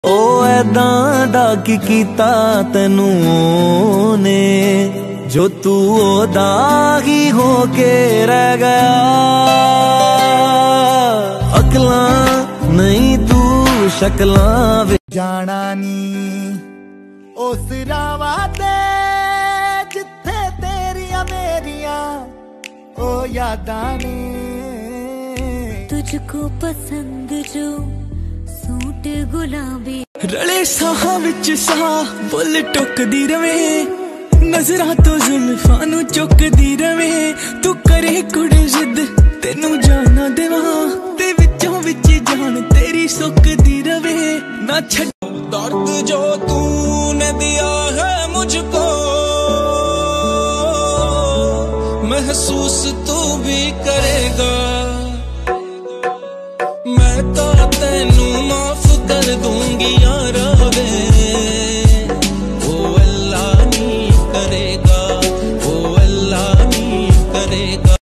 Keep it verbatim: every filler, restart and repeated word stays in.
ओ ऐदां दा की कीता तैनू ने जो तू ओदा ही होके रह गया। अकलां नहीं तू शकलां वे जाना नी उस रावा ते जिथे तेरिया मेरिया ओ यादां ने। तुझको पसंद जो सूट गुलाबी रले साह विच साह बुल टुकदी रवे, नजरां तो जुल्फां नू चुकदी रवे। तू करे कुड़े जिद तेनू जाना देवां, ते विचों विच जान तेरी सुकदी रवे ना छड़। दर्द जो तूने दिया है मुझको महसूस तू भी करेगा।